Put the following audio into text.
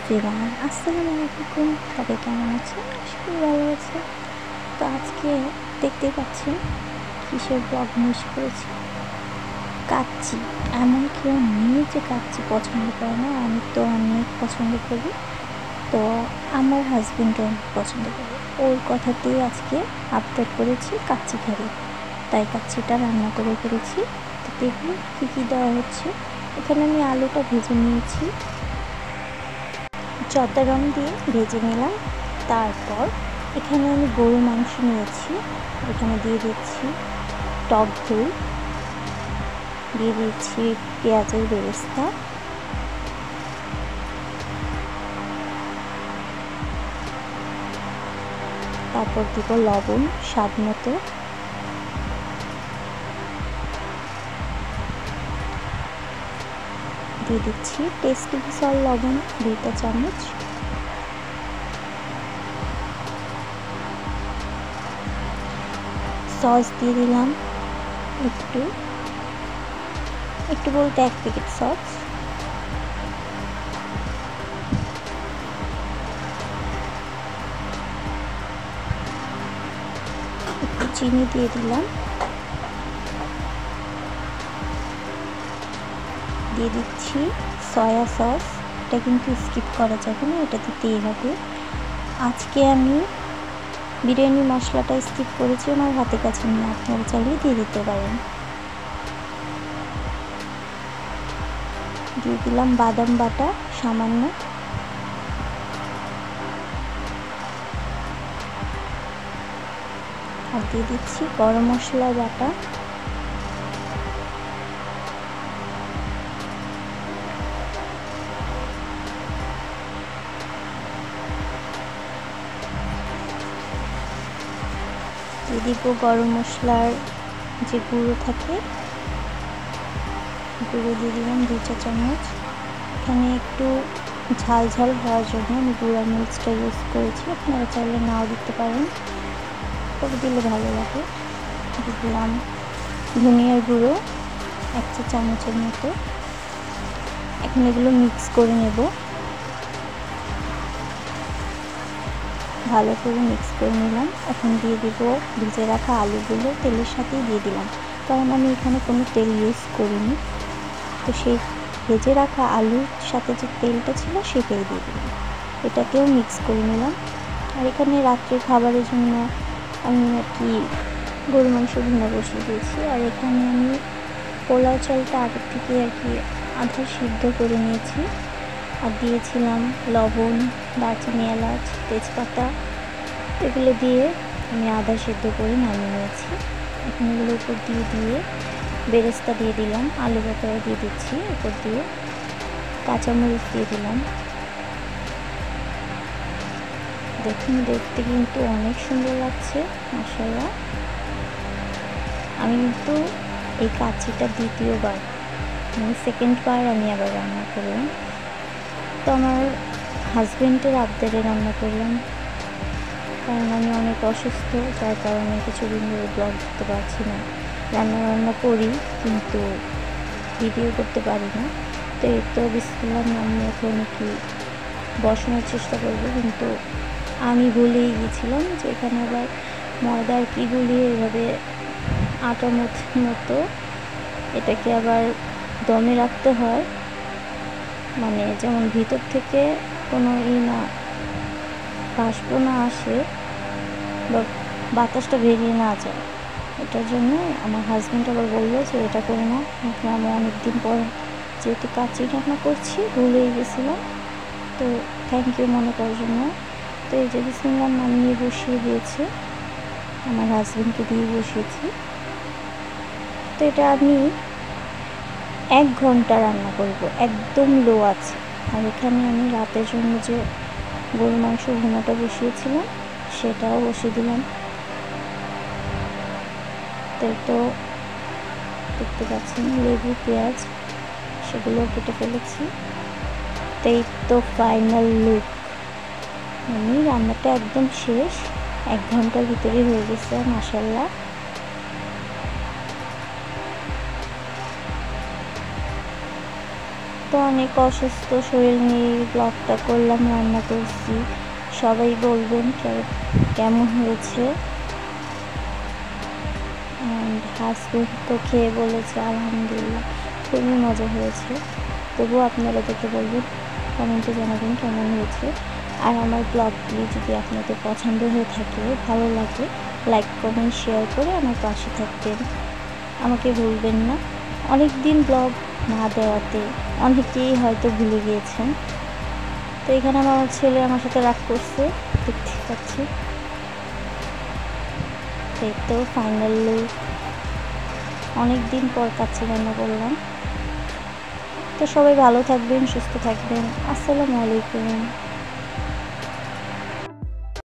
Everyone, আসসালামু আলাইকুম। সবাই কেমন আছেন? আশা করি ভালো আছে। তো আজকে দেখতে পাচ্ছেন কিসের ব্লগ মিস করেছি। কাচ্চি। এমন কেউ নেই যে কাচ্চি পছন্দ করে না। আমি তো অনেক পছন্দ করি। তো আমার হাজবেন্ডও অনেক পছন্দ করে। ওর কথাতেই আজকে আবদার করেছি কাচ্চি খাবে, তাই কাচ্চিটা রান্না করে ফেলেছি। তো দেখুন কী কী দেওয়া হচ্ছে। এখানে আমি আলুটা ভেজে নিয়েছি, চটারম দিয়ে ভেজে নিলাম। তারপর এখানে আমি গরুর মাংস নিয়েছি, এখানে দিয়ে দিচ্ছি টক দই, দিয়ে দিচ্ছি পেঁয়াজের বেরেস্তা, তারপর দিব লবণ স্বাদ মতো, দিয়ে দিচ্ছি টেস্টি সল লবণ 2 চামচ, সস দিয়ে দিলাম একটু বলতে 1 প্যাকেট সস, একটু চিনি দিয়ে দিলাম, দিয়ে দিচ্ছি সয়া সস। এটা কিন্তু স্কিপ করা যাবে না, এটা দিতেই হবে। আজকে আমি বিরিয়ানি মশলাটা স্কিপ করেছি আমার হাতে কাছে নিয়ে, আপনারা চাইলে দিয়ে দিতে পারেন। দিয়ে দিলাম বাদাম বাটা সামান্য, আর দিয়ে দিচ্ছি গরম মশলা বাটা, দিয়ে দিব গরম মশলার যে গুঁড়ো থাকে, গুঁড়ো দিয়ে দিলাম 2 চা চামচ। এখানে একটু ঝাল ঝাল হওয়ার জন্য আমি গুঁড়া মরিচটা ইউজ করেছি, আপনারা চাইলে নাও দিতে পারেন, তবে দিলে ভালো লাগে। দিয়ে দিলাম ধনিয়ার গুঁড়ো 1 চা চামচের মতো। এখন এগুলো মিক্স করে নেব, ভালো করে মিক্স করে নিলাম। এখন দিয়ে দিব ভেজে রাখা আলুগুলো, তেলের সাথেই দিয়ে দিলাম, কারণ আমি এখানে কোনো তেল ইউজ করিনি। তো সেই ভেজে রাখা আলুর সাথে যে তেলটা ছিল সেটাই দিয়ে দিলাম, এটাকেও মিক্স করে নিলাম। আর এখানে রাত্রে খাবারের জন্য আমি আর কি গরু মাংস ভুনা বসিয়ে দিয়েছি। আর এখানে আমি পোলাও চালটা আগের থেকে আর কি আধা সিদ্ধ করে নিয়েছি, আর দিয়েছিলাম লবণ, দারচিনি, এলাচ, তেজপাতা, এগুলো দিয়ে আমি আধা সিদ্ধ করে নামিয়ে নিয়েছি। এখন এগুলো উপর দিয়ে বেরেস্তা দিয়ে দিলাম, আলু বাটাও দিয়ে দিচ্ছি উপর দিয়ে, কাঁচামরিচ দিয়ে দিলাম। দেখুন দেখতে কিন্তু অনেক সুন্দর লাগছে মাশাআল্লাহ। আমি কিন্তু এই কাচ্চিটা দ্বিতীয়বার, মানে সেকেন্ড বার আমি আবার রান্না করলাম। তো আমার হাজবেন্ডের আবদারে রান্না করলাম, কারণ আমি অনেক অসুস্থ, যার কারণে কিছুদিন ধরে ব্লগ দিতে পারছি না। রান্না করি কিন্তু ভিডিও করতে পারি না। তো এই তো বিসমিল্লাহ নামে এখন কি বসানোর চেষ্টা করবো, কিন্তু আমি ভুলেই গেছিলাম যে এখানে আবার ময়দার কি গুলিয়ে এভাবে আটার মতো এটাকে আবার দমে রাখতে হয়, মানে যেমন ভিতর থেকে কোনো না বাষ্প না আসে বা বাতাসটা বেরিয়ে না যায়। এটার জন্য আমার হাজব্যান্ড আবার বললো যে এটা করে না। আমি অনেকদিন পর যেহেতু কাচ্চি রান্না করছি ভুলেই গেছিলাম, তো থ্যাংক ইউ মনে করার জন্য। তো এই যে বিসমিল্লাহ নাম নিয়ে বসিয়ে দিয়েছে, আমার হাজব্যান্ডকে দিয়ে বসিয়েছি। তো এটা আমি 1 ঘন্টা রান্না করব, একদম লো আছে। আর এখানে আমি রাতের জন্য যে গরু মাংস ভুনাটা বসিয়েছিলাম সেটাও বসিয়ে দিলাম। তো দেখতে পাচ্ছেন লেবু, পেঁয়াজ সেগুলো কেটে ফেলেছি। এই তো ফাইনাল লুক, মানে রান্নাটা একদম শেষ, 1 ঘন্টার ভিতরে হয়ে গেছে মাশাআল্লাহ। তো অনেক অসুস্থ শরীর নিয়ে ব্লগটা করলাম, রান্না করছি। সবাই বলবেন কেমন হয়েছে। অ্যান্ড হাজবেন্ড তো খেয়ে বলেছে আলহামদুলিল্লাহ খুবই মজা হয়েছে। তবুও আপনারা দেখে বলবেন, কমেন্টে জানাবেন কেমন হয়েছে। আর আমার ব্লগগুলি যদি আপনাদের পছন্দ হয়ে থাকে, ভালো লাগে, লাইক কমেন্ট শেয়ার করে আমার পাশে থাকবেন, আমাকে ভুলবেন না। অনেক দিন ব্লগ না দেওয়াতে অনেকেই হয়তো ভুলে গিয়েছেন। তো এখানে আমার ছেলে আমার সাথে রাগ করছে, দেখতে পাচ্ছি। এই তো ফাইনালি অনেক দিন পর কাচ্চি রান্না করলাম। তো সবাই ভালো থাকবেন, সুস্থ থাকবেন। আসসালামু আলাইকুম।